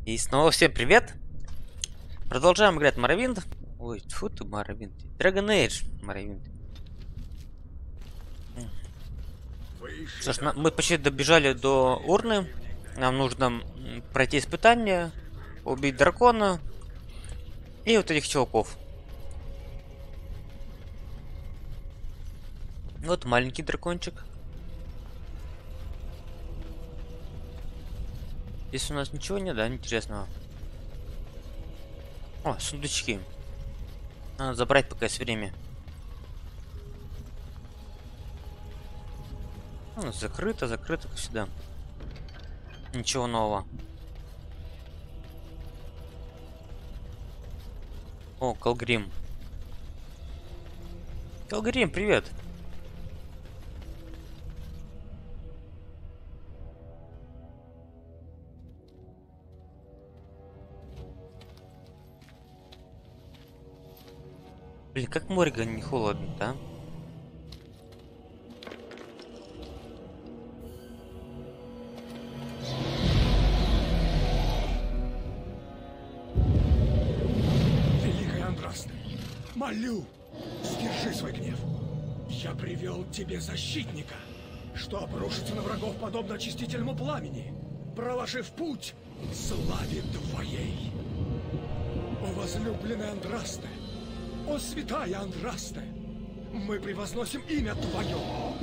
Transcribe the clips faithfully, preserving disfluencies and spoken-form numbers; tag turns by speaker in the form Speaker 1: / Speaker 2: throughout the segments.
Speaker 1: И снова всем привет! Продолжаем играть Morrowind. Ой, тьфу ты, Morrowind. Dragon Age Morrowind. Что ж, на- мы почти добежали до урны. Нам нужно м, пройти испытание, убить дракона и вот этих чуваков. Вот маленький дракончик. Здесь у нас ничего нет, да, интересного. О, сундучки. Надо забрать, пока есть время. Ну, закрыто, закрыто, как всегда. Ничего нового. О, Калгрим. Калгрим, привет. Блин, как море не холодно, да?
Speaker 2: Великая Андрасты, молю, сдержи свой гнев. Я привел тебе защитника, что обрушится на врагов подобно очистительному пламени, проложив путь славе твоей. О возлюбленная Андрасте, о святая Андрасте, мы превозносим имя твое.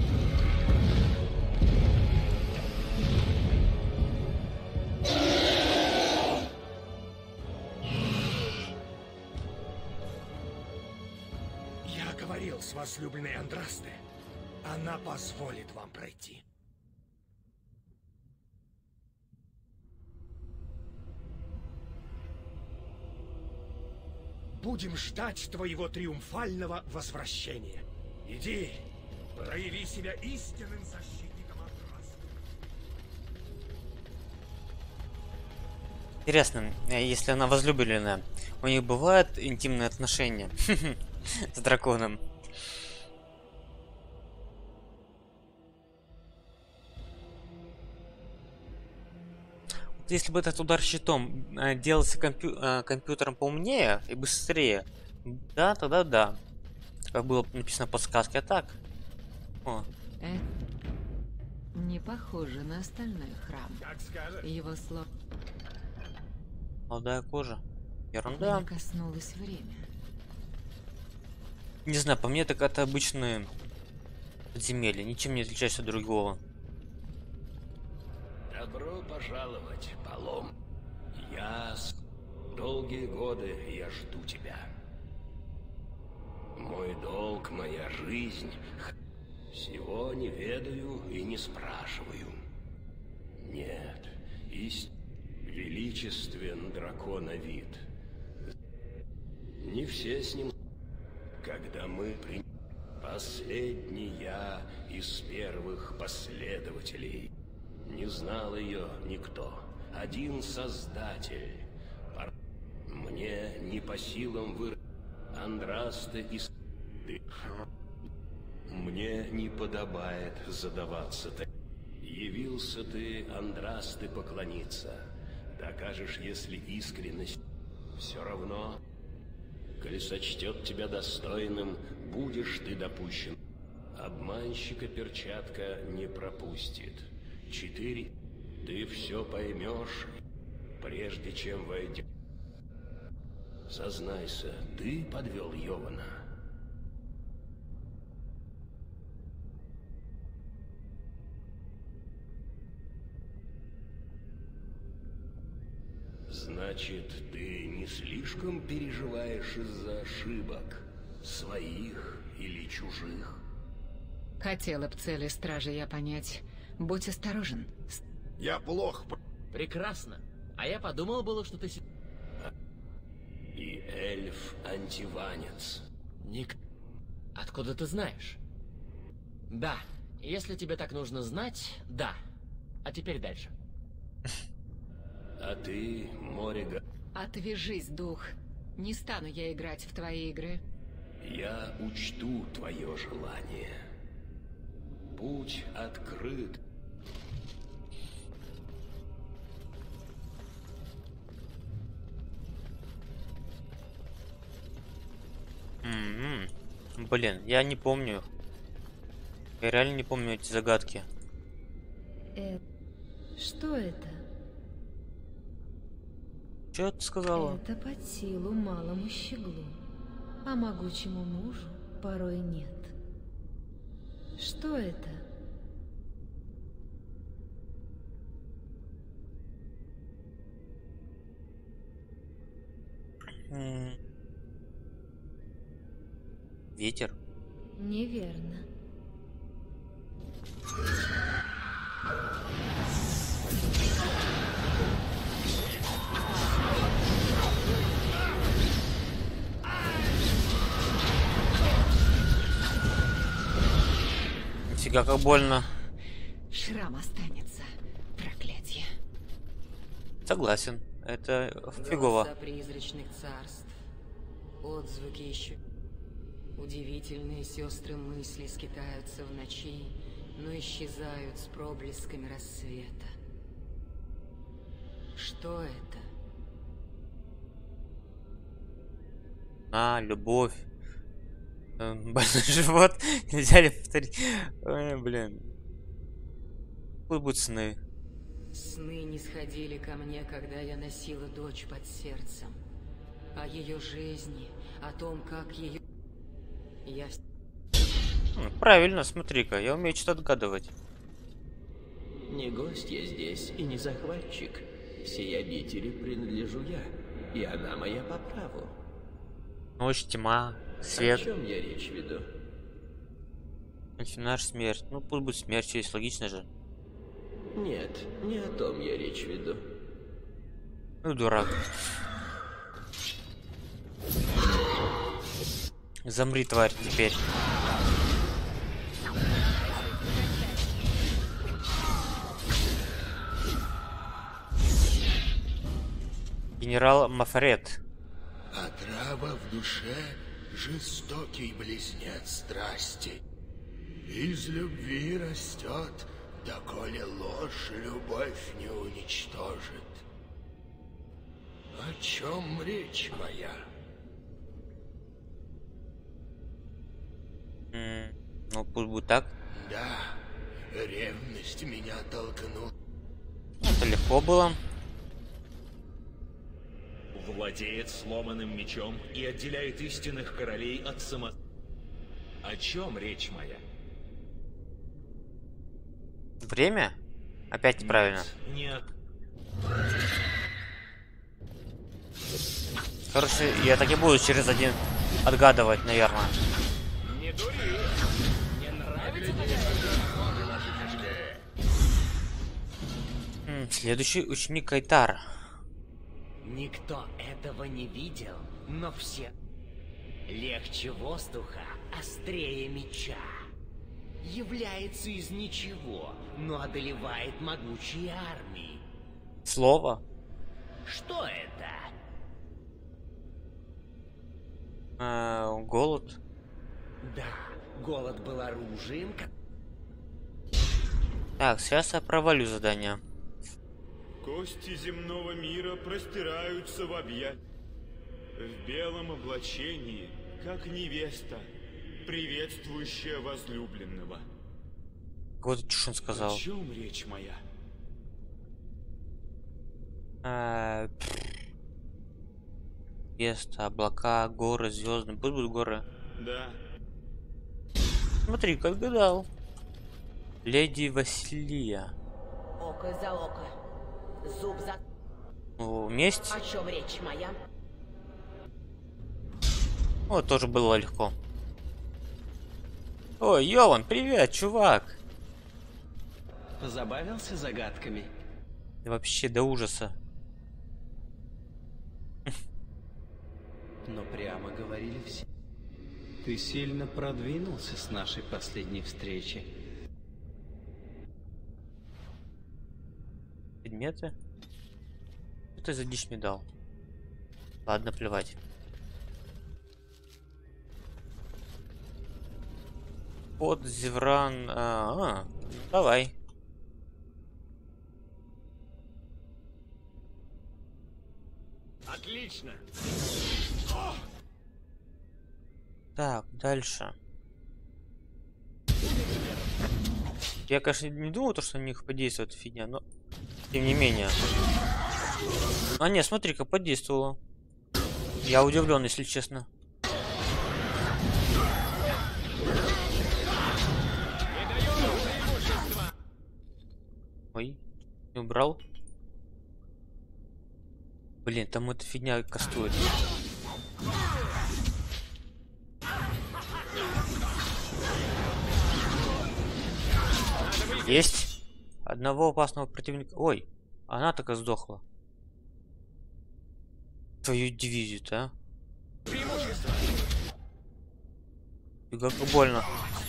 Speaker 2: Я говорил с возлюбленной Андрасте. Она позволит вам пройти. Будем ждать твоего триумфального возвращения. Иди, прояви себя истинным защитником Андрасты.
Speaker 1: Интересно, э, если она возлюбленная, у них бывают интимные отношения с драконом? Вот если бы этот удар щитом э, делался компью- э, компьютером поумнее и быстрее, да, тогда да. Как было написано в подсказке, а так? О,
Speaker 3: Э, не похоже на остальной храм.
Speaker 2: Как скажешь.
Speaker 3: Его слов
Speaker 1: молодая кожа.
Speaker 3: не
Speaker 1: Ерунда.
Speaker 3: коснулось время.
Speaker 1: Не знаю, по мне так это обычные подземелья, ничем не отличается от другого.
Speaker 4: Добро пожаловать, Палом. Я с... долгие годы я жду тебя. Мой долг, моя жизнь. Всего не ведаю и не спрашиваю. Нет, ист... величествен дракона вид. Не все с ним... Когда мы при... Последний я из первых последователей. Не знал ее никто. Один создатель. Пор- Мне не по силам вы... Андрасты и... с- Ты... Мне не подобает задаваться так. Явился ты, Андрасты, поклониться. Докажешь, если искренность. Все равно, коли сочтет тебя достойным, будешь ты допущен. Обманщика перчатка не пропустит. Четыре. Ты все поймешь, прежде чем войдешь. Сознайся, ты подвел Йована. Значит, ты не слишком переживаешь из-за ошибок, своих или чужих?
Speaker 3: Хотела б цели стражи я понять. Будь осторожен. С-
Speaker 2: Я плохо.
Speaker 5: Прекрасно. А я подумал было, что ты... се-
Speaker 4: И эльф-антиванец.
Speaker 5: Ник... Откуда ты знаешь? Да. Если тебе так нужно знать, да. А теперь дальше.
Speaker 4: А ты, Морига,
Speaker 3: Отвяжись, дух. Не стану я играть в твои игры.
Speaker 4: я учту твое желание. Путь открыт.
Speaker 1: М-м. Блин, я не помню. Я реально не помню эти загадки.
Speaker 6: Э, что это?
Speaker 1: Что ты сказала?
Speaker 6: Это под силу малому щеглу, а могучему мужу порой нет. Что это?
Speaker 1: М. Ветер.
Speaker 6: Неверно.
Speaker 1: Нифига, как больно.
Speaker 3: Шрам останется. Проклятие.
Speaker 1: Согласен. Это фигово.
Speaker 7: Голоса призрачных царств, отзвуки еще. Удивительные сестры мысли скитаются в ночи, но исчезают с проблесками рассвета. Что это?
Speaker 1: А, любовь. Эм, Больной живот. Нельзя ли повторить? Ой, блин. Пусть будут сны.
Speaker 7: Сны не сходили ко мне, когда я носила дочь под сердцем. О ее жизни, о том, как ее... Я... вс-
Speaker 1: М, Правильно, смотри-ка, я умею что-то отгадывать.
Speaker 4: Не гость я здесь и не захватчик. Всей обители принадлежу я, и она моя по праву.
Speaker 1: Ночь, тьма,
Speaker 4: О
Speaker 1: свет,
Speaker 4: чем я речь веду?
Speaker 1: наш смерть. Ну, пусть будет смерть, есть логично же.
Speaker 4: Нет, не о том я речь веду.
Speaker 1: Ну, дурак. Замри, тварь, теперь. Генерал Мафарет.
Speaker 2: Отрава в душе — жестокий близнец страсти. Из любви растет, доколе ложь любовь не уничтожит. О чем речь моя?
Speaker 1: М, Ну, пусть будет так.
Speaker 2: Да, ревность меня толкнула.
Speaker 1: Это легко было.
Speaker 8: Владеет сломанным мечом и отделяет истинных королей от само... О чем речь моя?
Speaker 1: Время? Опять неправильно.
Speaker 8: Нет.
Speaker 1: Короче, я так и буду через один отгадывать, наверное.
Speaker 8: Не дури! Не нравится
Speaker 1: М, Следующий ученик Кайтар.
Speaker 5: Никто этого не видел, но все... Легче воздуха, острее меча. Является из ничего, но одолевает могучие армии.
Speaker 1: Слово.
Speaker 5: Что это?
Speaker 1: А, голод.
Speaker 5: Да, голод был оружием, как...
Speaker 1: Так, сейчас я провалю задание.
Speaker 9: Кости земного мира простираются в объятия. В белом облачении, как невеста, приветствующая возлюбленного.
Speaker 1: Вот чушь он сказал.
Speaker 9: О чем речь моя?
Speaker 1: А, пф. Место, облака, горы, звезды. Пусть будут горы.
Speaker 9: Да,
Speaker 1: Смотри, как гадал. Леди Василия.
Speaker 7: Око за око, зуб за...
Speaker 1: О, месть.
Speaker 7: О чем речь моя?
Speaker 1: Вот тоже было легко. Ой, Йован, привет, чувак.
Speaker 5: Позабавился загадками?
Speaker 1: Да вообще до ужаса.
Speaker 10: Но прямо говорили все. Ты сильно продвинулся с нашей последней встречи.
Speaker 1: Предметы? Что ты за дичь мне дал? Ладно, плевать. Под Зевран. А, а, давай.
Speaker 4: Отлично!
Speaker 1: Так, дальше. Я, конечно, не думал, то, что на них подействует фигня, но тем не менее. А не, смотри-ка, подействовало. Я удивлен, если честно. Ой, не убрал. Блин, там эта фигня кастует. Есть. Одного опасного противника. Ой, она так и сдохла. Твою дивизию-то, а? И как больно.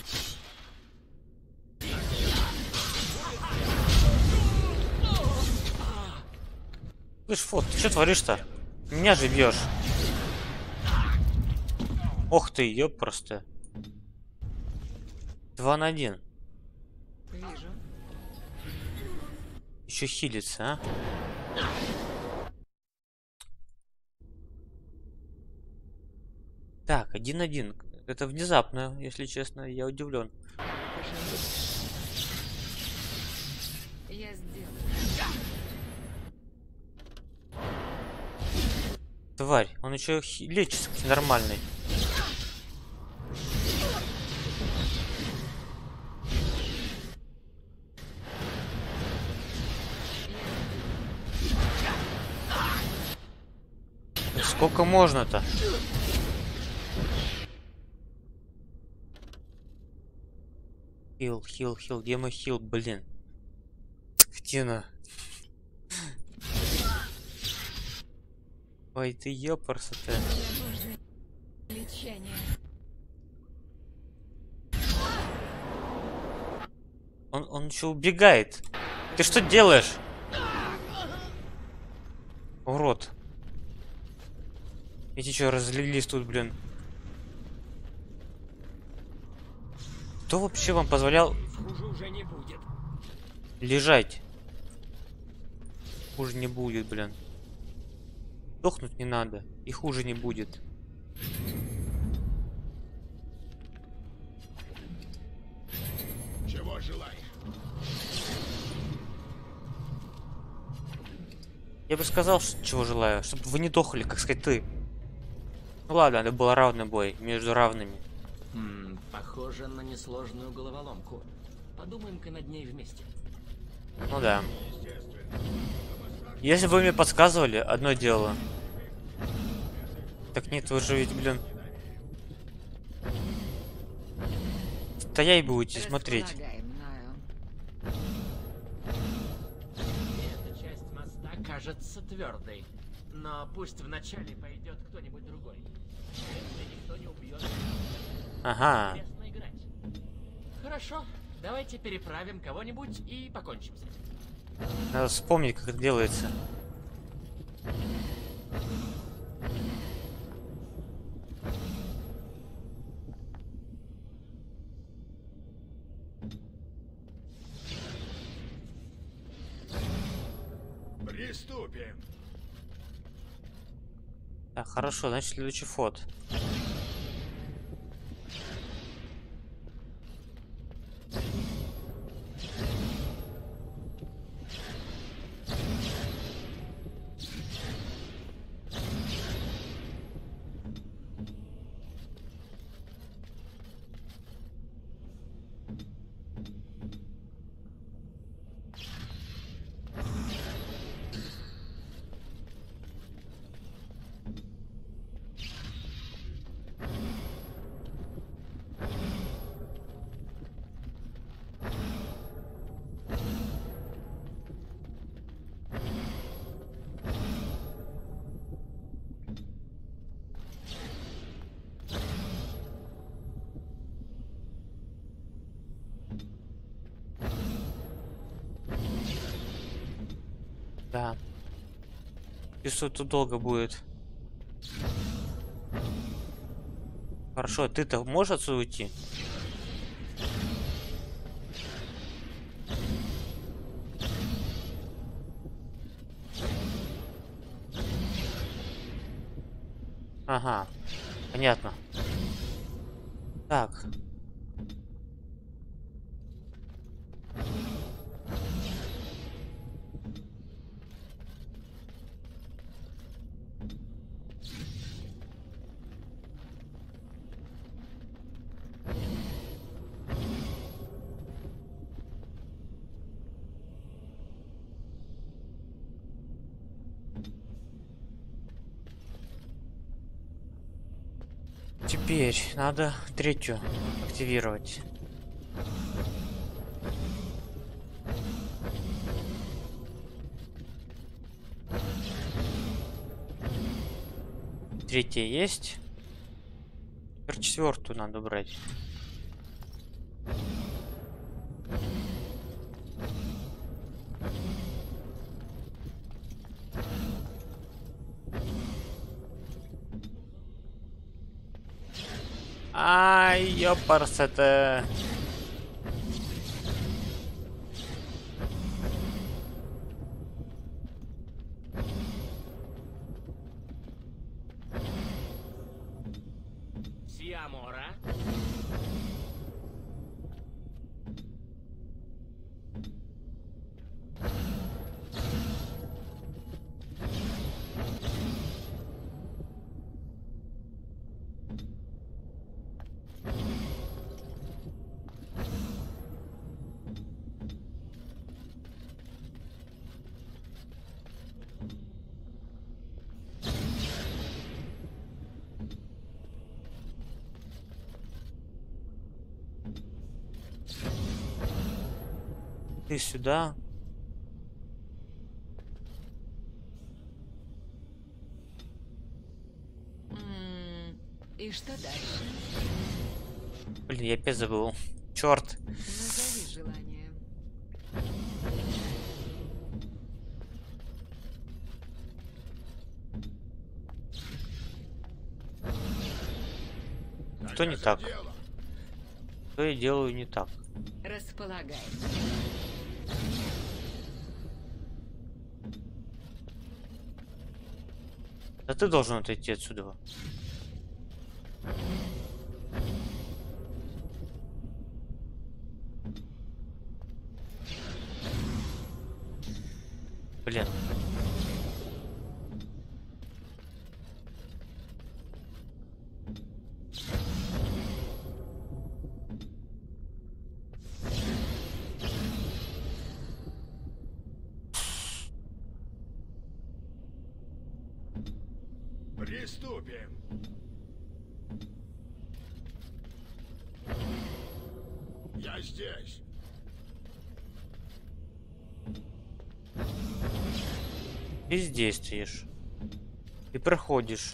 Speaker 1: Слышь, Фот, ты что творишь-то? Меня же бьешь. Ох ты, ёп, просто. Два на один.
Speaker 3: Вижу.
Speaker 1: Еще хилится, а? Так, один-один. Это внезапно, если честно, я удивлен.
Speaker 3: Я сделаю.
Speaker 1: Тварь, он еще лечится нормальный. Сколько можно-то? Хил, хил, хил, где мой хил, блин? Ктина. Ой, ты ёпарса ты.
Speaker 3: Лечение.
Speaker 1: Он, он еще убегает. Ты что делаешь? Урод. Эти что, разлились тут, блин? Кто вообще вам позволял
Speaker 5: Хуже уже не будет.
Speaker 1: лежать? Хуже не будет, блин. Сдохнуть не надо, и хуже не будет.
Speaker 2: Чего желаешь?
Speaker 1: Я бы сказал, что, чего желаю, чтобы вы не дохли, как сказать, ты. Ну ладно, это был равный бой между равными.
Speaker 5: Хм, похоже на несложную головоломку. Подумаем-ка над ней вместе.
Speaker 1: Ну да. Если бы вы мне подсказывали, одно дело. Так нет, вы же ведь, блин. Стоять будете смотреть.
Speaker 3: Располагаем, знаю.
Speaker 5: Эта часть моста кажется твердой. Но пусть вначале пойдет кто-нибудь другой. Если никто не убьет,
Speaker 1: Ага.
Speaker 5: интересно играть. Хорошо, давайте переправим кого-нибудь и покончим с этим.
Speaker 1: Надо вспомнить, как это делается.
Speaker 2: Приступим.
Speaker 1: Так, хорошо, значит, следующий фот. Да. Чувствую, тут долго будет. Хорошо, ты-то можешь отсюда уйти? Ага, понятно. Так. Теперь надо третью активировать. Третья есть. Теперь четвертую надо брать. Ай, ёпарс, это...
Speaker 5: Сиамора.
Speaker 1: Ты сюда.
Speaker 3: М, И что дальше?
Speaker 1: Блин, я опять забыл. Черт.
Speaker 3: Назови желание.
Speaker 1: Что не так? Что я делаю не так?
Speaker 3: Располагай.
Speaker 1: Да ты должен отойти отсюда. Блин.
Speaker 2: Приступим. Я здесь.
Speaker 1: Бездействуешь. И проходишь.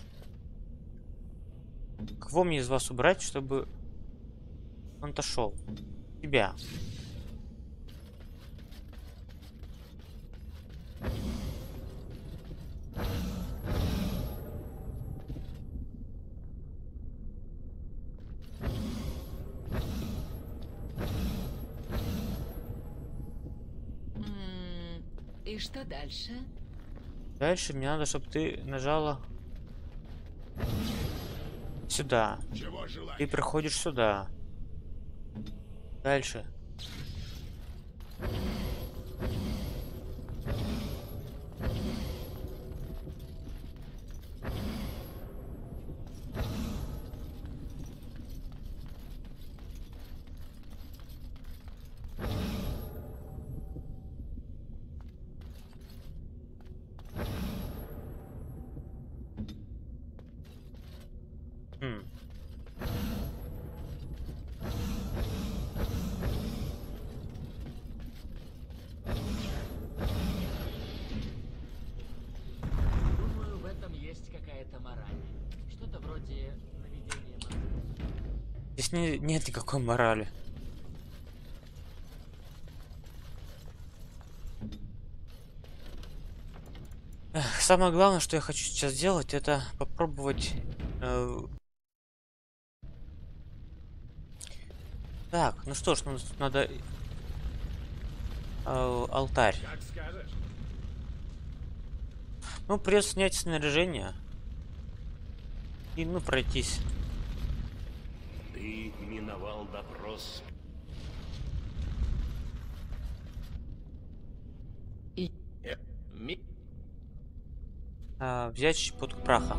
Speaker 1: Кого мне из вас убрать, чтобы он отошел? Тебя.
Speaker 3: М, И что дальше?
Speaker 1: Дальше мне надо, чтобы ты нажала сюда.
Speaker 2: Чего желаешь?
Speaker 1: Ты проходишь сюда. Дальше. Хм.
Speaker 5: Думаю, в этом есть какая-то мораль. Что-то вроде наведения мозга.
Speaker 1: Здесь не, нет никакой морали. Эх, самое главное, что я хочу сейчас сделать, это попробовать... э, Так, ну что ж, ну, надо... э, алтарь.
Speaker 2: Как скажешь.
Speaker 1: Ну, придется снять снаряжение. И, ну, пройтись.
Speaker 2: Ты
Speaker 8: Ты миновал допрос.
Speaker 5: И... Ми...
Speaker 1: А, взять щепотку праха.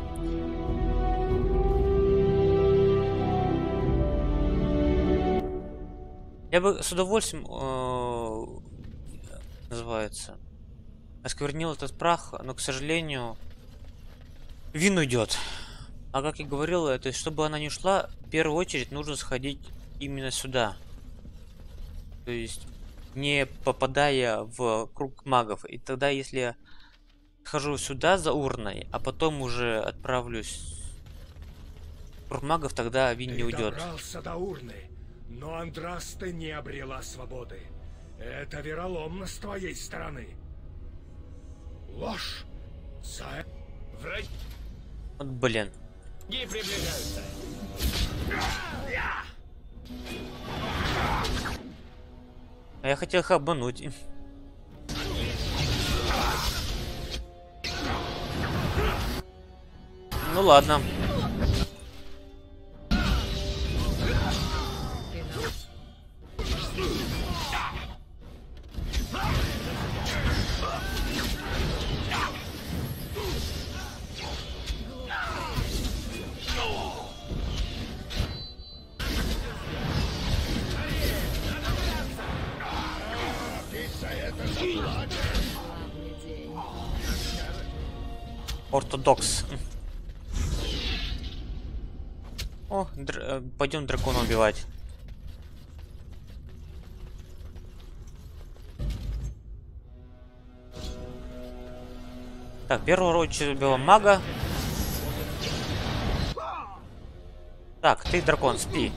Speaker 1: Я бы с удовольствием э, называется осквернил этот прах, но, к сожалению, Вин уйдет. А как я говорил, это чтобы она не ушла, в первую очередь нужно сходить именно сюда. То есть не попадая в круг магов. И тогда, если я схожу сюда за урной, а потом уже отправлюсь в круг магов, тогда Вин не уйдет.
Speaker 2: Ты добрался до урны, но Андрасте не обрела свободы. Это вероломно с твоей стороны. Ложь. За...
Speaker 5: Враги
Speaker 1: Вот блин.
Speaker 5: приближаются.
Speaker 1: А я хотел их обмануть. Ну ладно. Ортодокс. О, др э, пойдем дракона убивать. Так, первого рода убила мага. Так, ты дракон, спи.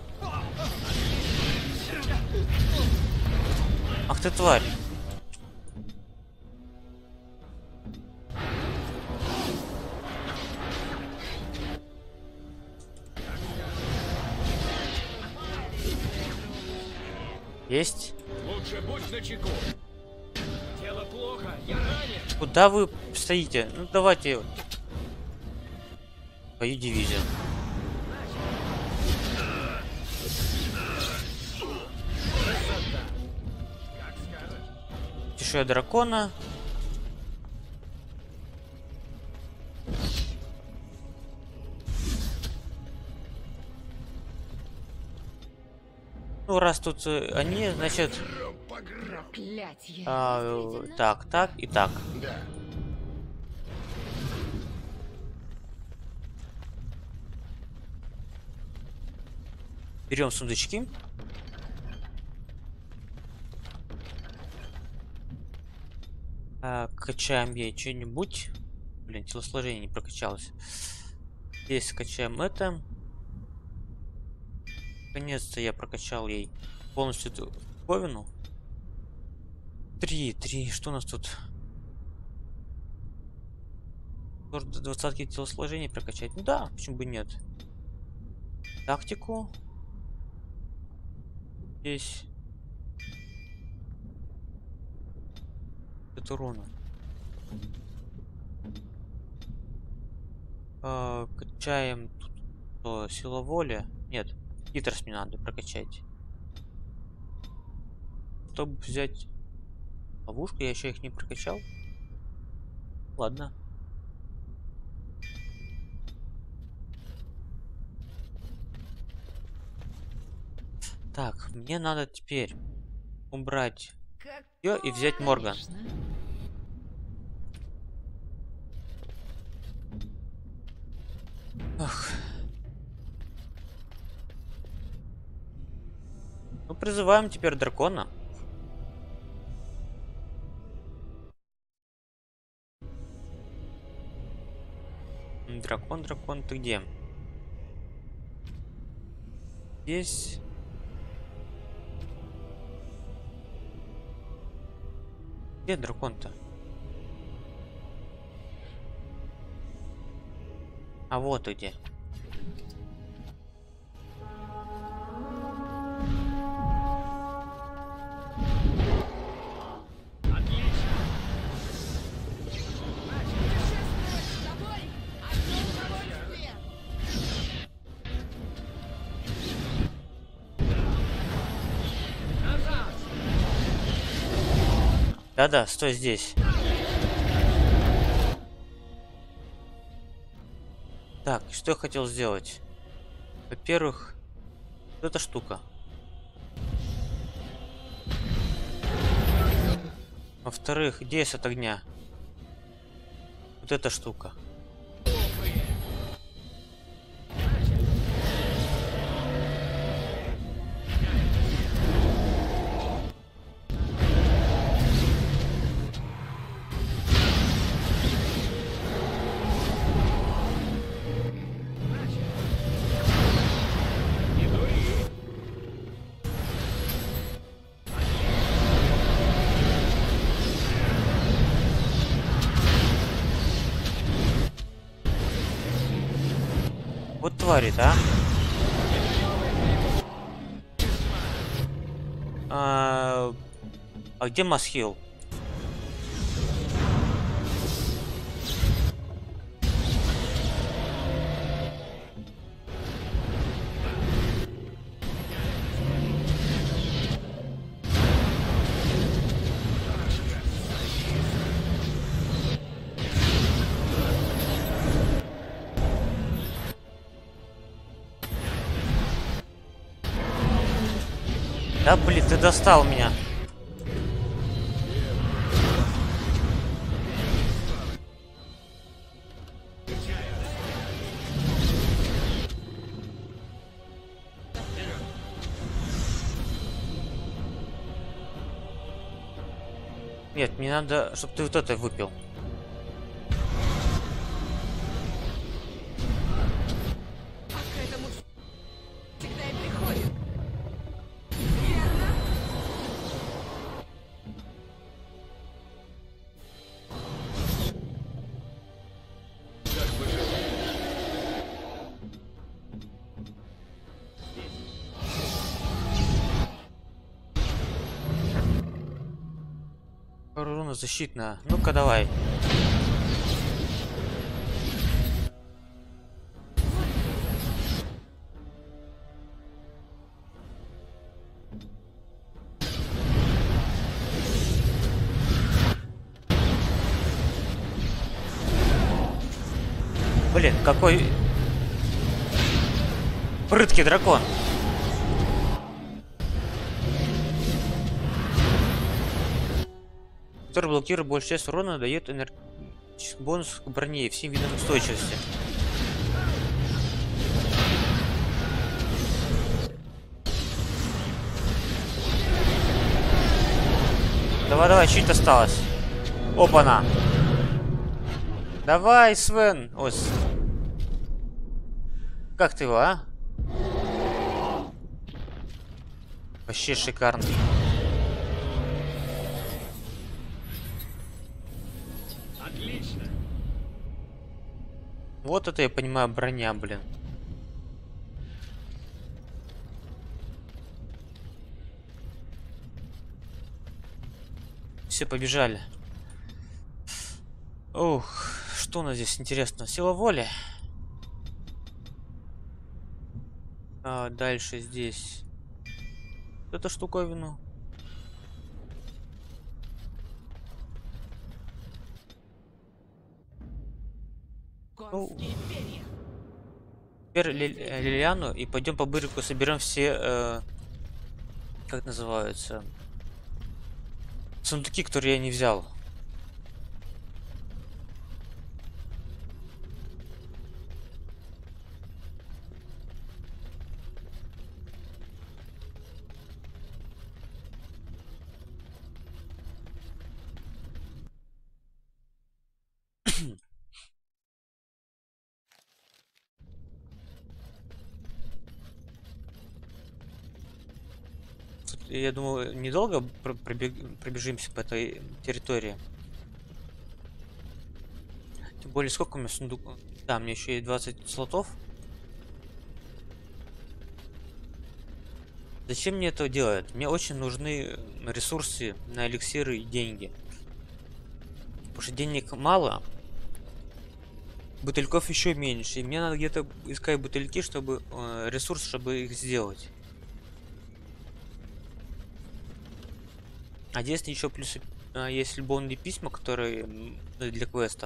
Speaker 1: Ах ты тварь. Есть.
Speaker 5: Лучше будь начеку. Дело плохо, я ранен.
Speaker 1: Куда вы стоите? Ну давайте. Твою дивизию. Тишая дракона. Ну, раз тут э, они, значит...
Speaker 6: Проклятье.
Speaker 1: А, э, так, так и так.
Speaker 2: Да.
Speaker 1: Берем сундучки. А, качаем ей что-нибудь. Блин, телосложение не прокачалось. Здесь скачаем это. Наконец-то я прокачал ей полностью эту ковину. Три, три, что у нас тут? Может, до двадцатки телосложений прокачать? Ну да, почему бы нет? Тактику. Здесь. Это урона. А, качаем тут что, сила воли. Нет. Хитрость мне надо прокачать. Чтобы взять ловушку, я еще их не прокачал. Ладно. Так, мне надо теперь убрать ее и взять Морган. Ах. Ну, призываем теперь дракона. Дракон, дракон, ты где? Здесь. Где дракон-то? А вот и где. Да-да, стой здесь. Так, что я хотел сделать? Во-первых, вот эта штука. Во-вторых, где есть от огня? Вот эта штука. Вот тварит, а? А, а где Масхил? Да блин, ты достал меня. Нет, мне надо, чтобы ты вот это выпил. Руна защитная. Ну-ка давай. Блин, какой прыткий дракон. Который блокирует большую часть урона, дает энергетический бонус к броне и всем видам устойчивости. Давай, давай, чуть осталось. Опа-на. Давай, Свен. Ой. Как ты его, а? Вообще шикарный.
Speaker 5: Отлично.
Speaker 1: Вот это я понимаю, броня, блин. Все, побежали. Ух, что у нас здесь интересно? Сила воли. А дальше здесь эту штуковину. Ну, теперь Ли Лилиану и пойдем по бырику соберем все, э, как называются, сундуки, которые я не взял. Я думаю, недолго пробег... пробежимся по этой территории. Тем более, сколько у меня сундук... Да, мне еще есть двадцать слотов. Зачем мне это делать? Мне очень нужны ресурсы на эликсиры и деньги. Потому что денег мало. Бутыльков еще меньше. И мне надо где-то искать бутыльки, чтобы... Э, ресурс, чтобы их сделать. А здесь еще плюс а, есть любовные письма, которые м, для квестов.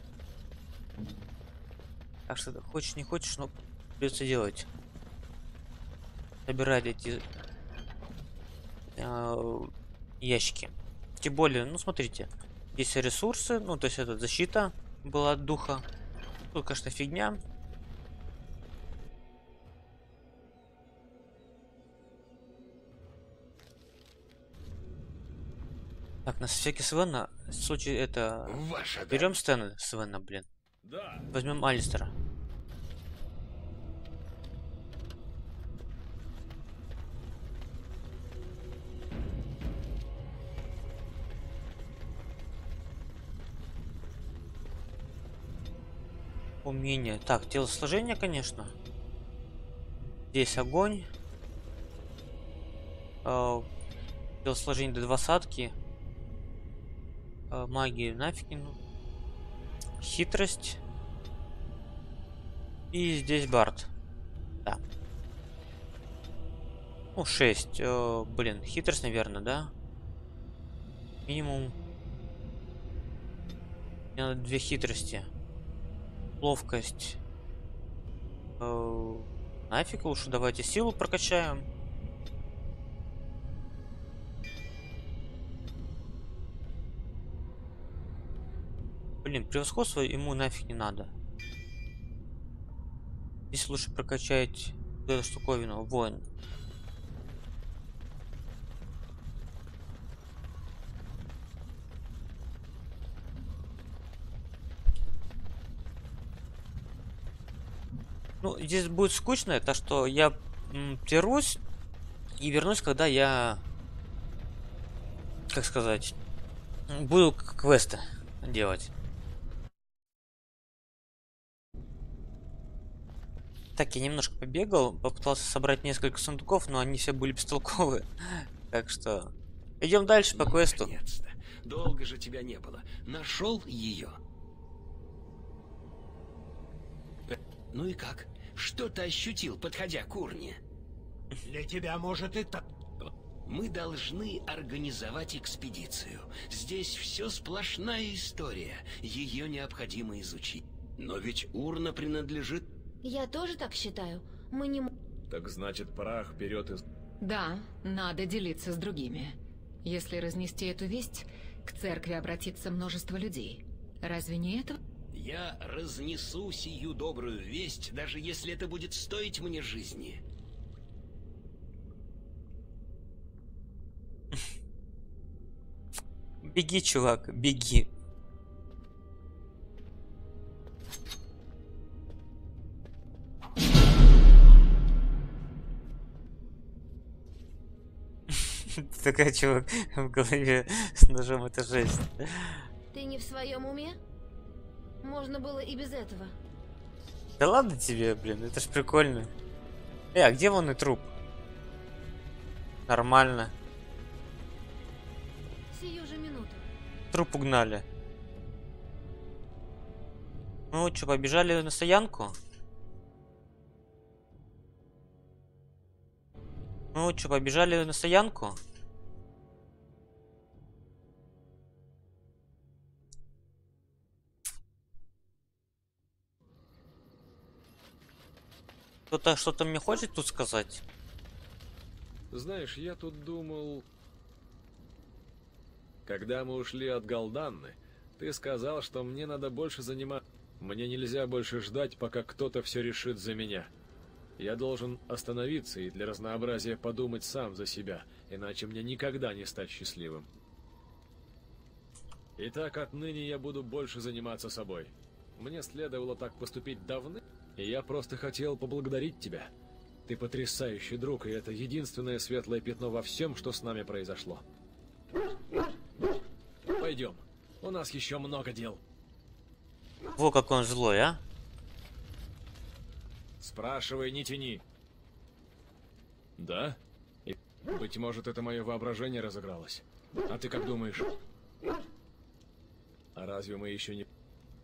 Speaker 1: Так что хочешь не хочешь, но придется делать. Собирать эти а, ящики. Тем более, ну смотрите, есть ресурсы, ну то есть это защита была от духа. Тут, конечно, фигня. Так, на всякий Свена, в случае это...
Speaker 2: Ваша
Speaker 1: Берем Стэна Свена, блин.
Speaker 2: Да.
Speaker 1: Возьмем Алистера. Умение. Так, телосложение, конечно. Здесь огонь. Э, телосложение до двадцатки. Э, магию нафиг не ну. Хитрость. И здесь Бард. Да. Ну, шесть. Э, блин, хитрость, наверное, да? Минимум. Мне надо две хитрости. Ловкость. Э, нафиг лучше давайте силу прокачаем. Блин, превосходство ему нафиг не надо. Здесь лучше прокачать эту штуковину. Воин. Ну, здесь будет скучно, то что я м, прервусь и вернусь, когда я, как сказать, буду квесты делать. Так, я немножко побегал, попытался собрать несколько сундуков, но они все были бестолковые. Так что идем дальше по квесту.
Speaker 4: Наконец-то. Долго же тебя не было. Нашел ее? Ну и как? Что ты ощутил, подходя к урне?
Speaker 2: Для тебя, может, и так.
Speaker 4: Мы должны организовать экспедицию. Здесь все сплошная история. Ее необходимо изучить. Но ведь урна принадлежит...
Speaker 6: Я тоже так считаю. Мы не... м-
Speaker 2: Так значит, пора вперед из...
Speaker 3: Да, надо делиться с другими. Если разнести эту весть, к церкви обратится множество людей. Разве не это?
Speaker 4: Я разнесу сию добрую весть, даже если это будет стоить мне жизни.
Speaker 1: Беги, чувак, беги. Такая чувак в голове с ножом, это жесть.
Speaker 6: Ты не в своем уме? Можно было и без этого.
Speaker 1: Да ладно тебе, блин, это ж прикольно. Э, а где вон и труп? Нормально.
Speaker 6: Сию же минуту.
Speaker 1: Труп угнали. Ну что, побежали на стоянку? Ну что, побежали на стоянку? Кто-то что-то мне хочет тут сказать?
Speaker 11: Знаешь, я тут думал... Когда мы ушли от Галданны, ты сказал, что мне надо больше заниматься. Мне нельзя больше ждать, пока кто-то все решит за меня. Я должен остановиться и для разнообразия подумать сам за себя, иначе мне никогда не стать счастливым. Итак, отныне я буду больше заниматься собой. Мне следовало так поступить давно, и я просто хотел поблагодарить тебя. Ты потрясающий друг, и это единственное светлое пятно во всем, что с нами произошло. Пойдем, у нас еще много дел.
Speaker 1: Во, как он злой, а?
Speaker 11: Спрашивай, не тяни. Да? И, быть может, это мое воображение разыгралось. А ты как думаешь? А разве мы еще не...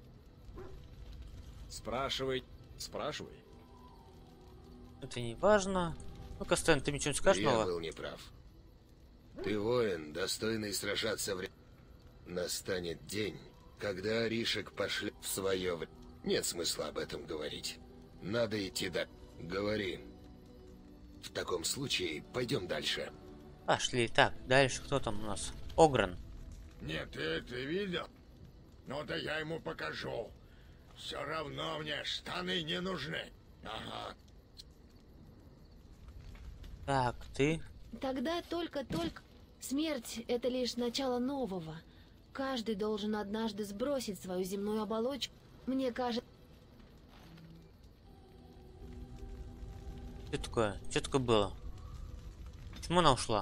Speaker 11: Спрашивай, спрашивай.
Speaker 1: Это не важно. Ну-ка, Стэн, ты мне что-нибудь скажешь
Speaker 12: Я
Speaker 1: нового?
Speaker 12: был неправ. Ты воин, достойный сражаться в... ре- Настанет день, когда Аришек пошли в свое время. Нет смысла об этом говорить. Надо идти дальше. Говори. В таком случае пойдем дальше.
Speaker 1: Пошли. Так, дальше кто там у нас? Огран.
Speaker 2: Нет, ты, ты видел? Ну да я ему покажу. Все равно мне штаны не нужны. Ага.
Speaker 1: Так, ты?
Speaker 6: Тогда только-только... Смерть — это лишь начало нового. Каждый должен однажды сбросить свою земную оболочку. Мне кажется...
Speaker 1: Что такое? Что такое было? Почему она ушла?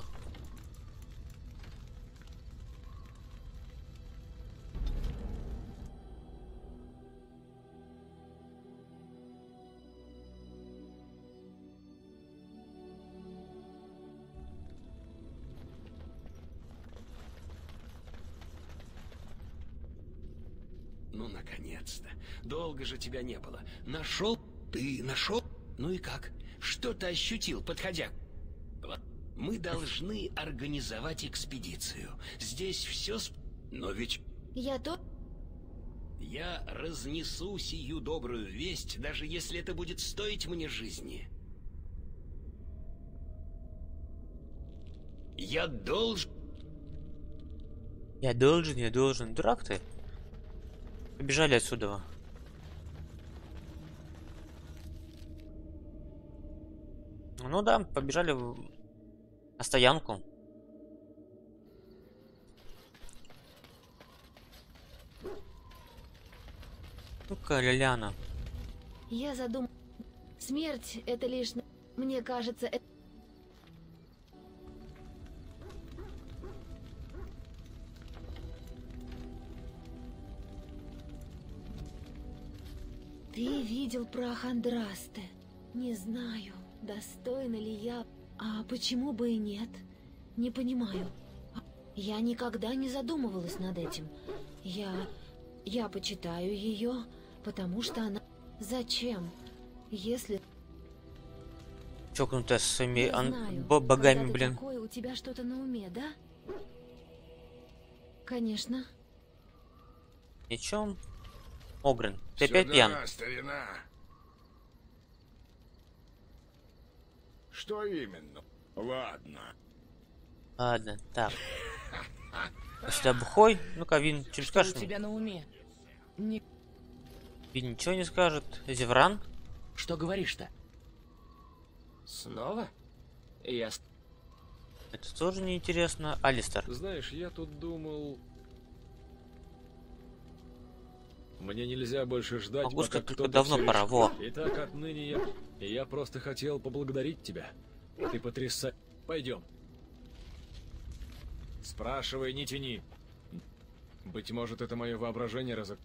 Speaker 4: Ну, наконец-то. Долго же тебя не было. Нашел? Ты нашел? Ну и как? Что ты ощутил, подходя? Мы должны организовать экспедицию. Здесь все... Сп... Но ведь...
Speaker 6: Я то...
Speaker 4: Я разнесу сию добрую весть, даже если это будет стоить мне жизни. Я должен...
Speaker 1: Я должен, я должен. Дурак ты. Побежали отсюда. Ну да, побежали в... на стоянку. Ну-ка, Лиляна.
Speaker 6: Я задумал... Смерть — это лишь... Мне кажется, это... Ты видел прах Андрасте. Не знаю, достойна ли я... А почему бы и нет? Не понимаю. Я никогда не задумывалась над этим. Я... Я почитаю ее, потому что она... Зачем? Если...
Speaker 1: Чокнутая с своими
Speaker 6: Я
Speaker 1: ан...
Speaker 6: знаю,
Speaker 1: бо- богами,
Speaker 6: когда ты
Speaker 1: блин.
Speaker 6: такой, у тебя что-то на уме, да? Конечно.
Speaker 1: Ничем. Огрен, ты
Speaker 2: Сюда,
Speaker 1: опять пьян?
Speaker 2: старина. Что именно? Ладно.
Speaker 1: Ладно, так. А сюда бухой? Ну-ка, Вин, что
Speaker 5: Что
Speaker 1: скажешь
Speaker 5: у
Speaker 1: мне?
Speaker 5: тебя на уме? Не...
Speaker 1: Вин ничего не скажет. Зевран?
Speaker 5: Что говоришь-то? Снова? Я... с-
Speaker 1: Это тоже неинтересно. Алистер.
Speaker 11: Знаешь, я тут думал... Мне нельзя больше ждать,
Speaker 1: Могу
Speaker 11: пока
Speaker 1: сказать, только
Speaker 11: кто-то
Speaker 1: давно
Speaker 11: всё
Speaker 1: пора,
Speaker 11: решит.
Speaker 1: во.
Speaker 11: Итак, отныне я... Я просто хотел поблагодарить тебя. Ты потряса... Пойдем. Спрашивай, не тяни. Быть может, это мое воображение разок...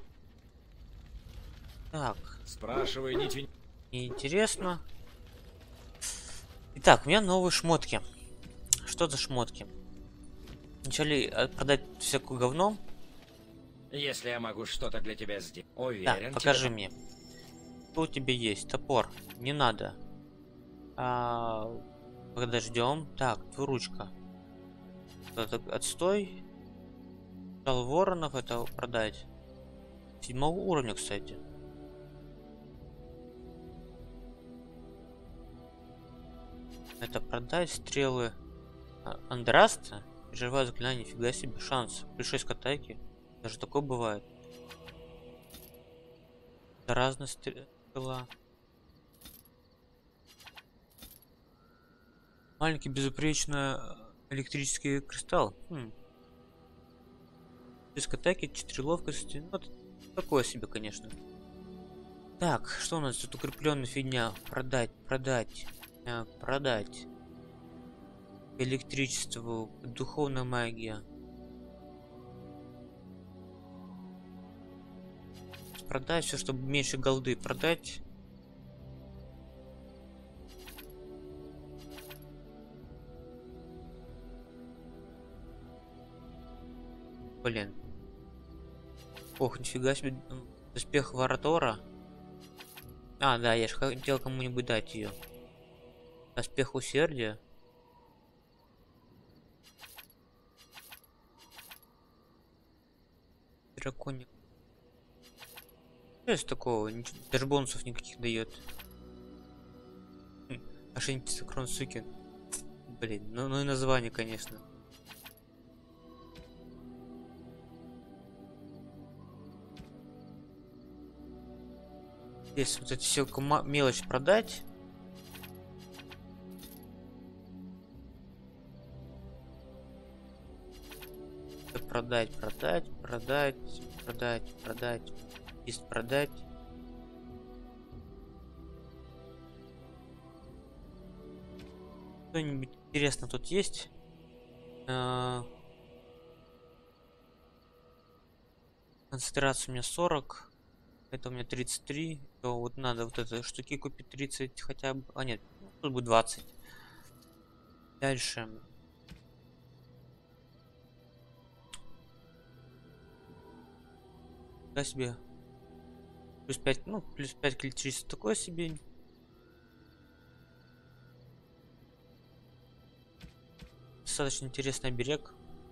Speaker 1: Так.
Speaker 11: Спрашивай, не тяни.
Speaker 1: Неинтересно. Итак, у меня новые шмотки. Что за шмотки? Вначале э, продать всякую говно.
Speaker 5: Если я могу что-то для тебя сделать,
Speaker 1: Да,
Speaker 5: уверен,
Speaker 1: покажи
Speaker 5: тебе-
Speaker 1: мне. Что у тебя есть? Топор. Не надо. А, подождем. Так, двуручка. Это отстой. Жал воронов, это продать. Седьмого уровня, кстати. Это продать. Стрелы а, Андраста. Живая заклинание, нифига себе. Шанс. Плюс шесть к атаке. Даже такое бывает. Разная стрела. Маленький безупречный электрический кристалл. Хм. Без атаки, четыре ловкости. Ну, это такое себе, конечно. Так, что у нас тут укрепленная фигня? Продать, продать, э, продать. Электричество, духовная магия. Продать все, чтобы меньше голды. Продать. Блин. Ох, нифига себе. Доспех Варатора. А, да, я же хотел кому-нибудь дать ее. Доспех усердия. Драконик. Что из такого? Ничего, даже бонусов никаких дает. Хм, Ошибки крон суки. Блин, ну, ну и название, конечно. Здесь вот эти все мелочь продать. Продать, продать, продать, продать, продать, есть продать. Что-нибудь интересно тут есть? А... Концентрация у меня сорок. Это у меня тридцать три. То вот надо вот это штуки купить тридцать хотя бы. А нет, тут будет двадцать. Дальше. Да себе. Плюс пять, ну, плюс пять к электричеству такое себе. Достаточно интересный берег.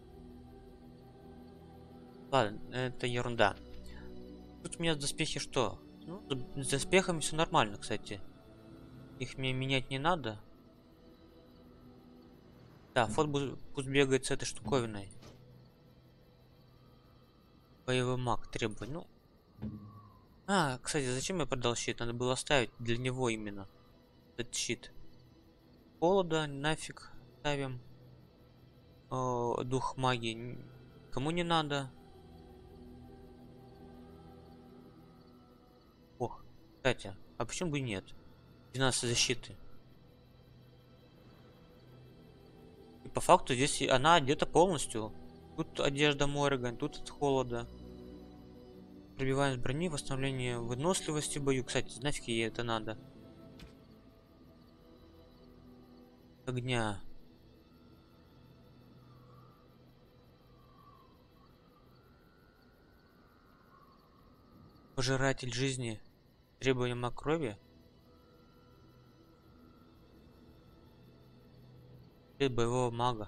Speaker 1: Ладно, это ерунда. Тут у меня доспехи что? Ну, с доспехами все нормально, кстати. Их мне менять не надо. Да, фот пусть бегает с этой штуковиной. Боевой маг требует. Ну. А, кстати, зачем я продал щит? Надо было оставить для него именно этот щит. Холода, нафиг ставим. О, дух магии. Кому не надо. Ох, кстати, а почему бы и нет? двенадцать защиты. И по факту здесь она одета полностью. Тут одежда Морриган, тут от холода. Пробиваем с брони, восстановление выносливости в бою. Кстати, нафиг ей это надо. Огня. Пожиратель жизни. Требования маг крови. Боевого мага.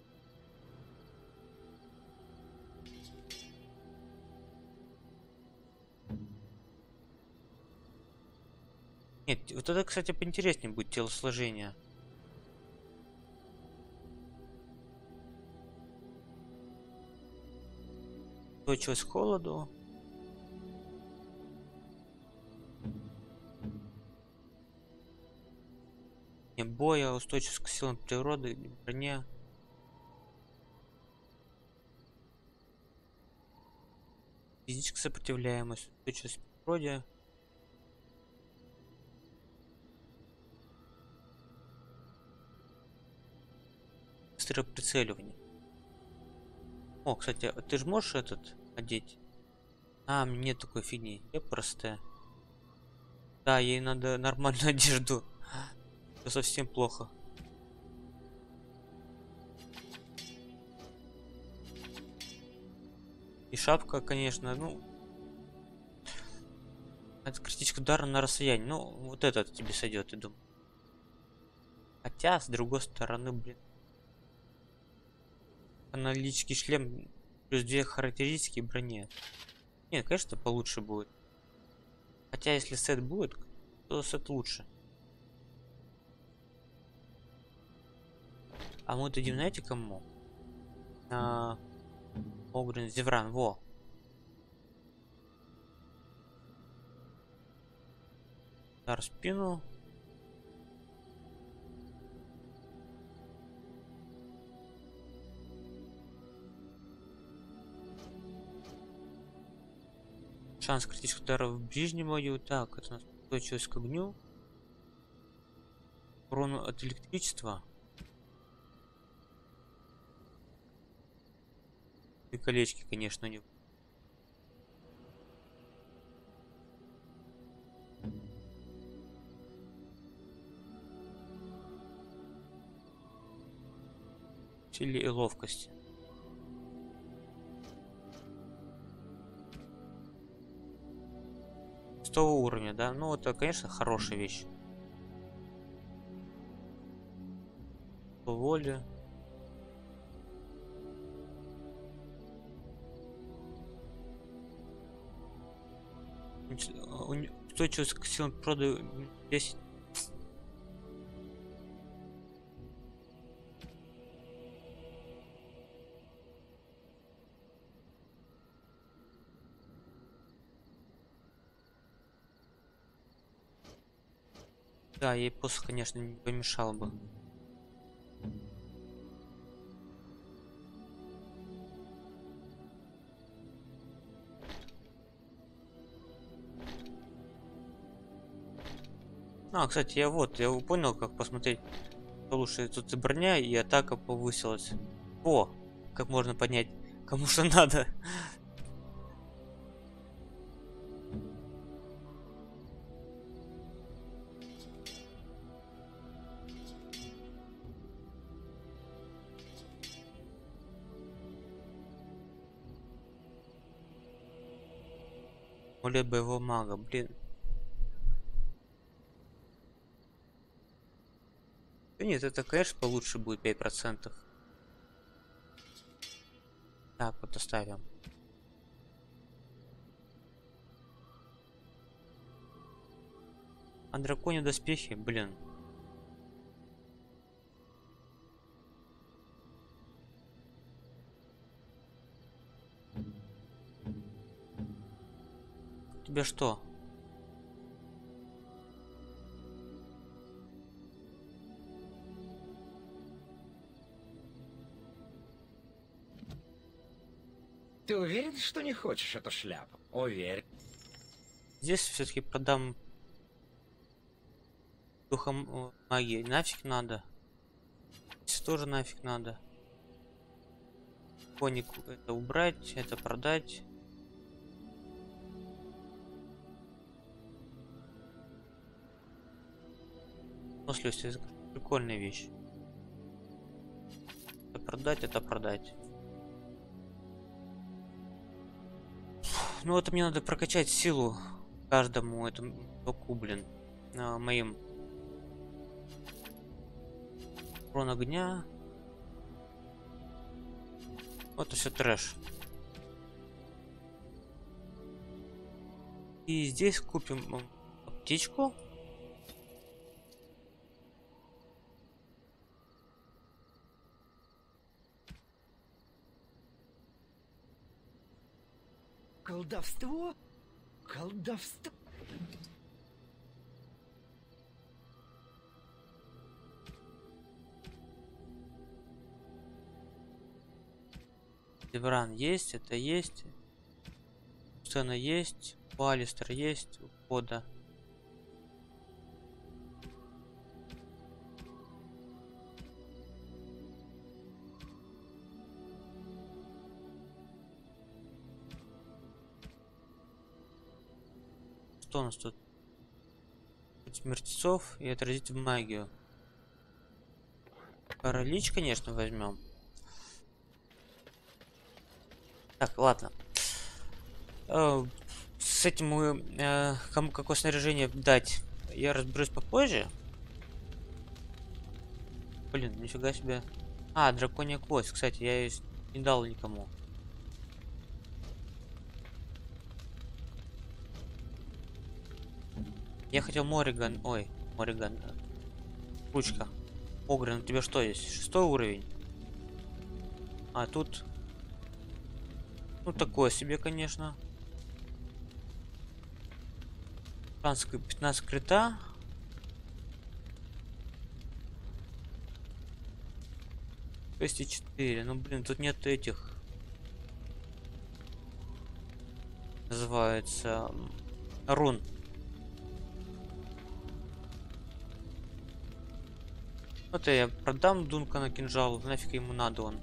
Speaker 1: Нет, вот это, кстати, поинтереснее будет телосложение. Устойчивость к холоду. Не боя, устойчивость к силам природы, броне. Физическая сопротивляемость, устойчивость к природе. Быстрое прицеливание. О, кстати, ты же можешь этот одеть? А, мне нет такой фигни. Я простая. Да, ей надо нормальную одежду. Это совсем плохо. И шапка, конечно, ну... Это критический удар на расстоянии. Ну, вот этот тебе сойдет, я думаю. Хотя, с другой стороны, блин. Аналитический шлем плюс две характеристики брони. Нет, конечно, получше будет. Хотя, если сет будет, то сет лучше. А мы дадим, знаете, кому? А, Огрин, Зевран, во. Удар в спину. Шанс критических ударов в ближнем бою. Так, это у нас устойчивость к огню. Урон от электричества. И колечки, конечно, не. Силе и ловкости. сто уровня, да? Ну, это, конечно, хорошая вещь. По воле. Устойчивость к силам природы десять. Да, ей посох, конечно, не помешал бы. А, кстати, я вот, я понял, как посмотреть, что лучше. Тут и броня, и атака повысилась. О, как можно поднять, кому что надо. Более боевого мага, блин. Да нет, это, конечно, получше будет пять процентов. Так, вот оставим. А драконьи доспехи, блин. Тебе что?
Speaker 5: Ты уверен, что не хочешь эту шляпу? Уверен.
Speaker 1: Здесь все-таки продам духом магии. Нафиг надо. Здесь тоже нафиг надо. Коник это убрать, это продать. Выносливость это прикольная вещь. Это продать, это продать. Ну вот мне надо прокачать силу каждому этому току, блин, а, моим. Урон огня. Вот это все трэш. И здесь купим аптечку.
Speaker 5: Колдовство? Колдовство?
Speaker 1: Девран есть, это есть. Сцена есть. Баллистер есть. Ухода. Что у нас тут? Мертвецов и отразить в магию. Паралич, конечно, возьмем. Так, ладно. Э, с этим мы э, кому какое снаряжение дать, я разберусь попозже. Блин, нифига себе. А, драконья кость. Кстати, я ее не дал никому. Я хотел Мориган. Ой, Мориган. Ручка. Огрен, у тебя что есть? Шестой уровень. А тут... Ну, такое себе, конечно. Шанс пятнадцать крита. шесть и четыре. Ну, блин, тут нет этих. Называется... Рун. Вот я продам Дунка на кинжал. Нафиг ему надо он.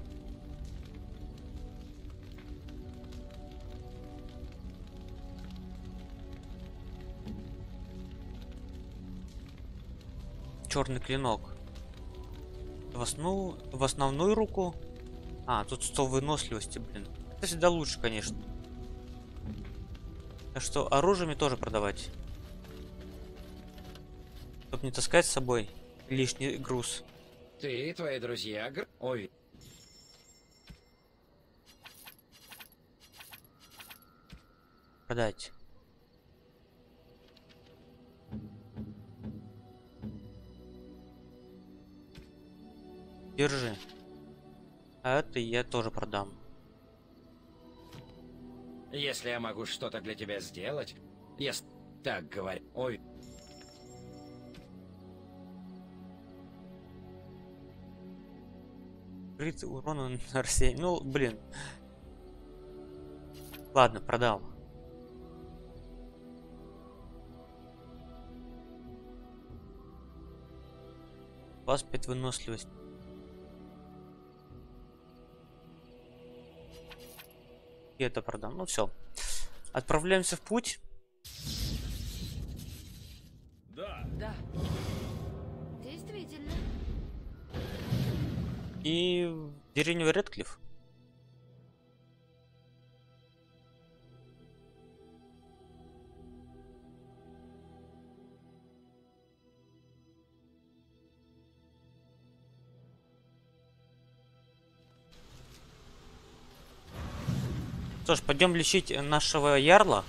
Speaker 1: Черный клинок. В основу, в основную руку. А, тут сто выносливости, блин. Это всегда лучше, конечно. Так что оружием тоже продавать. Чтобы не таскать с собой лишний груз.
Speaker 5: Ты и твои друзья... гр- Ой.
Speaker 1: Продать. Держи. А это я тоже продам.
Speaker 4: Если я могу что-то для тебя сделать, если так говорю. Ой.
Speaker 1: Крит урона на расстоянии. Ну, блин. Ладно, продал. двадцать пять выносливость. И это продам. Ну все. Отправляемся в путь.
Speaker 9: Да.
Speaker 6: Да. Действительно.
Speaker 1: И в деревню Редклифф. Что ж, пойдем лечить нашего ярла.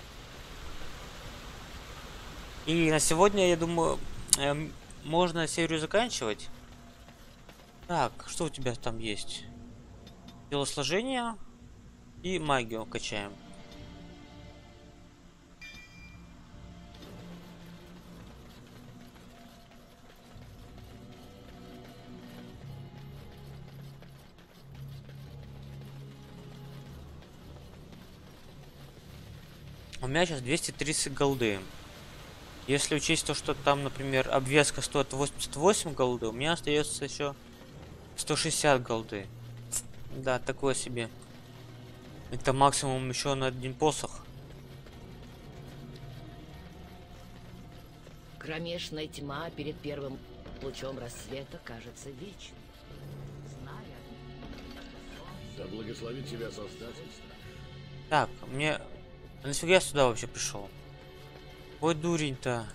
Speaker 1: И на сегодня, я думаю, эм, можно серию заканчивать. Так, что у тебя там есть? Телосложение и магию качаем. У меня сейчас двести тридцать голды. Если учесть то, что там, например, обвеска стоит восемьдесят восемь голды, у меня остается еще сто шестьдесят голды. Да, такое себе. Это максимум еще на один посох.
Speaker 13: Кромешная тьма перед первым лучом рассвета кажется вечной. Зная...
Speaker 14: Да благословит тебя Создательство.
Speaker 1: Так, мне... А нафига я сюда вообще пришел? Ой, дурень-то.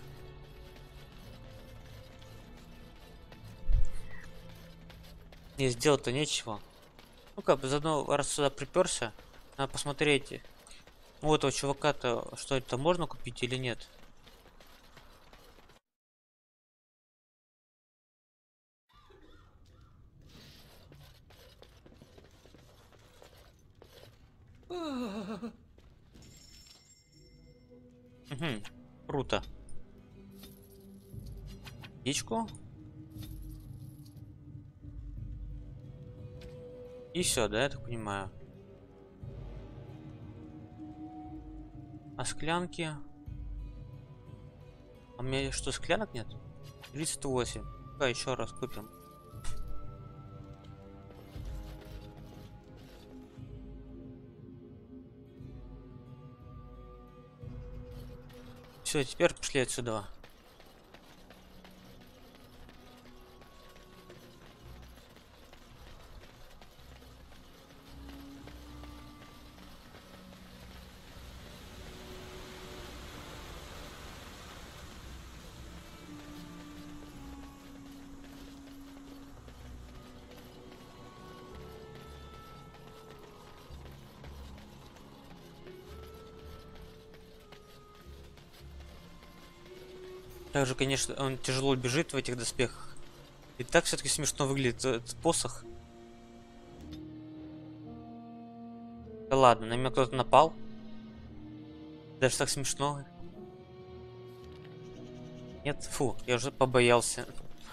Speaker 1: Не, сделать-то нечего. Ну-ка, заодно, раз сюда приперся, надо посмотреть. У этого чувака-то, что это можно купить или нет? Угу, круто. Птичку. И все, да, я так понимаю. А склянки? А у меня что, склянок нет? тридцать восемь. Да, еще раз купим. Все, теперь пошли отсюда. Также, конечно, он тяжело бежит в этих доспехах. И так все-таки смешно выглядит этот посох. Да ладно, на меня кто-то напал. Даже так смешно. Нет, фу, я уже побоялся.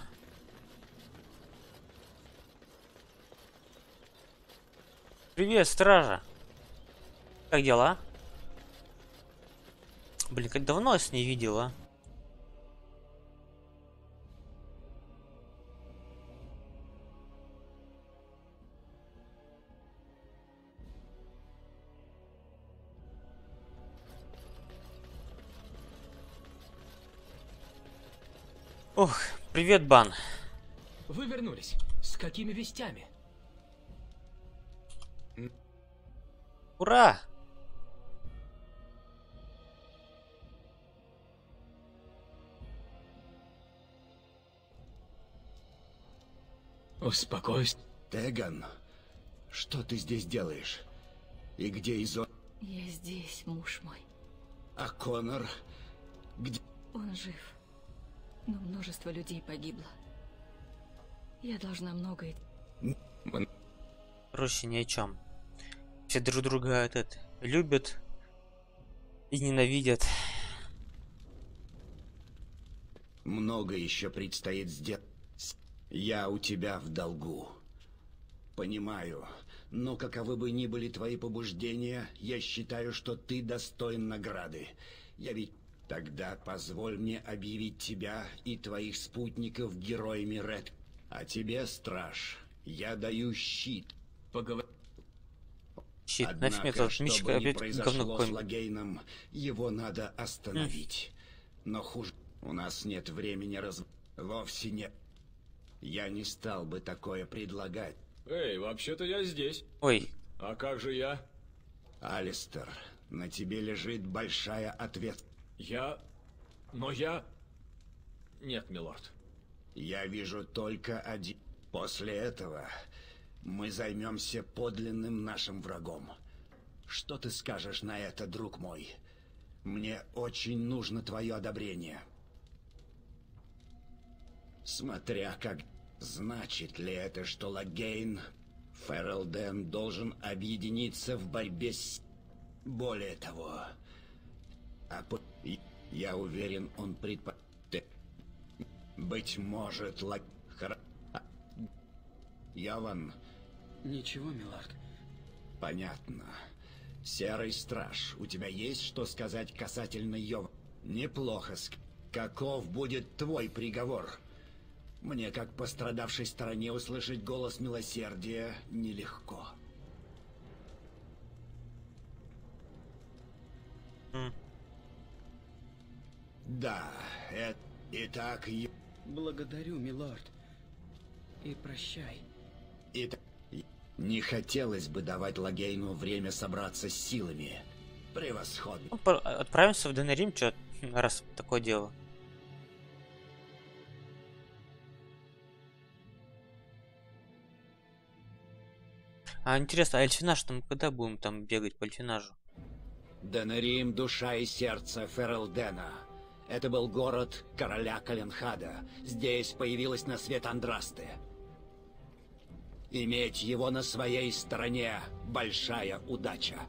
Speaker 1: Привет, стража. Как дела? Блин, как давно я с ней видела. Ох, привет, Бан.
Speaker 15: Вы вернулись. С какими вестями?
Speaker 1: Ура!
Speaker 15: Успокойся.
Speaker 12: Теган, что ты здесь делаешь? И где Изо?
Speaker 3: Я здесь, муж мой.
Speaker 12: А Конор? Где?
Speaker 3: Он жив. Но множество людей погибло. Я должна многое...
Speaker 1: Короче, ни о чем. Все друг друга этот любят и ненавидят.
Speaker 16: Много еще предстоит сделать. Я у тебя в долгу. Понимаю, но каковы бы ни были твои побуждения, я считаю, что ты достоин награды. Я ведь... Тогда позволь мне объявить тебя и твоих спутников героями Ред. А тебе, страж, я даю щит. Поговор...
Speaker 1: Щит,
Speaker 16: Однако,
Speaker 1: нафиг мне
Speaker 16: чтобы
Speaker 1: мечка,
Speaker 16: не произошло с
Speaker 1: говно
Speaker 16: Лагейном, его надо остановить. Но хуже, у нас нет времени раз... Вовсе нет. Я не стал бы такое предлагать.
Speaker 11: Эй, вообще-то я здесь.
Speaker 1: Ой.
Speaker 11: А как же я?
Speaker 16: Алистер, на тебе лежит большая ответственность.
Speaker 11: Я... Но я... Нет, милорд.
Speaker 16: Я вижу только один. После этого мы займемся подлинным нашим врагом. Что ты скажешь на это, друг мой? Мне очень нужно твое одобрение. Смотря как... Значит ли это, что Лагейн, Ферелден должен объединиться в борьбе с... Более того... А по... Я уверен, он предпо... Быть может, Лаг... Хра... Яван...
Speaker 10: Ничего, милорд.
Speaker 16: Понятно. Серый страж, у тебя есть что сказать касательно Йова? Неплохо. Каков будет твой приговор? Мне, как пострадавшей стороне, услышать голос милосердия нелегко.
Speaker 1: Mm.
Speaker 16: Да, это... Итак, Й...
Speaker 10: Благодарю, милорд. И прощай.
Speaker 16: Итак, не хотелось бы давать Лагейну время собраться с силами. Превосходно.
Speaker 1: Ну, отправимся в Денерим, чё, раз такое дело. А интересно, а Эльфинаж, там когда будем там бегать по Эльфинажу?
Speaker 16: Денерим — душа и сердце Ферелдена. Это был город короля Каленхада. Здесь появилась на свет Андрасте. Иметь его на своей стороне — большая удача.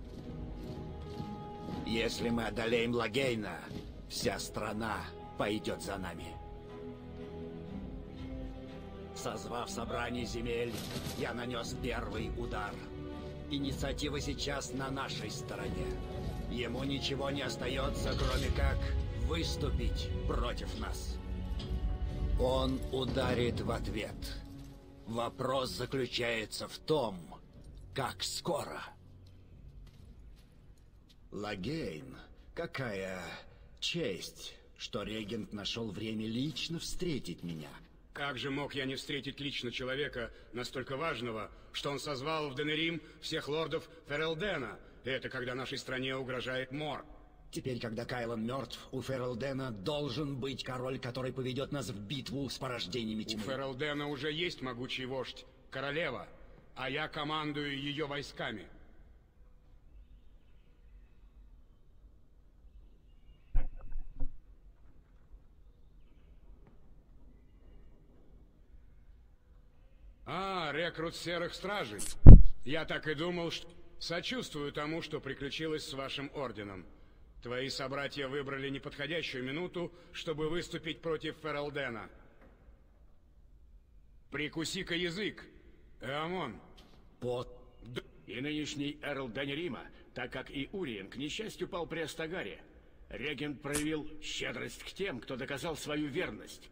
Speaker 16: Если мы одолеем Лагейна, вся страна пойдет за нами. Созвав собрание земель, я нанес первый удар. Инициатива сейчас на нашей стороне. Ему ничего не остается, кроме как выступить против нас. Он ударит в ответ. Вопрос заключается в том, как скоро. Лагейн, какая честь, что регент нашел время лично встретить меня.
Speaker 17: Как же мог я не встретить лично человека, настолько важного, что он созвал в Денерим всех лордов Ферелдена? Это когда нашей стране угрожает мор.
Speaker 16: Теперь, когда Кайлан мертв, у Ферелдена должен быть король, который поведет нас в битву с порождениями тьмы.
Speaker 17: У Ферелдена уже есть могучий вождь, королева, а я командую ее войсками. А, рекрут серых стражей. Я так и думал, что... Сочувствую тому, что приключилось с вашим орденом. Твои собратья выбрали неподходящую минуту, чтобы выступить против Ферелдена. Прикуси-ка язык, Эамон.
Speaker 16: Под...
Speaker 14: И нынешний Эрл Денерима, так как и Уриен, к несчастью, пал при Астагаре. Регент проявил щедрость к тем, кто доказал свою верность.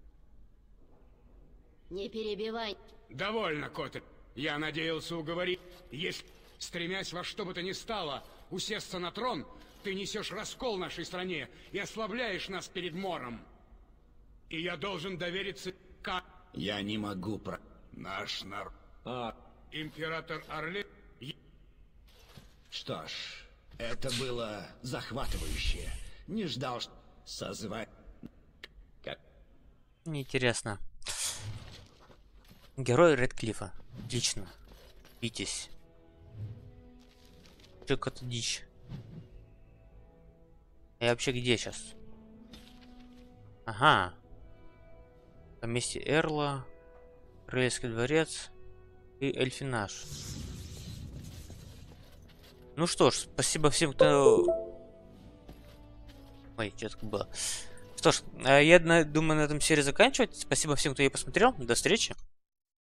Speaker 13: Не перебивай.
Speaker 17: Довольно, Коттель. Я надеялся уговорить. Если, стремясь во что бы то ни стало, усесться на трон, ты несешь раскол нашей стране и ослабляешь нас перед Мором. И я должен довериться к...
Speaker 16: Я не могу про... Наш народ...
Speaker 17: А... Император Орле...
Speaker 16: Что ж, это было захватывающе. Не ждал, что... Созвать... Как...
Speaker 1: Неинтересно. Герой Редклифа. Отлично. Битесь. Только-то дичь. Я вообще где сейчас? Ага. Поместье Эрла. Королевский дворец. И эльфинаж. Ну что ж, спасибо всем, кто... Ой, что-то было. Что ж, я думаю на этом серию заканчивать. Спасибо всем, кто ее посмотрел. До встречи.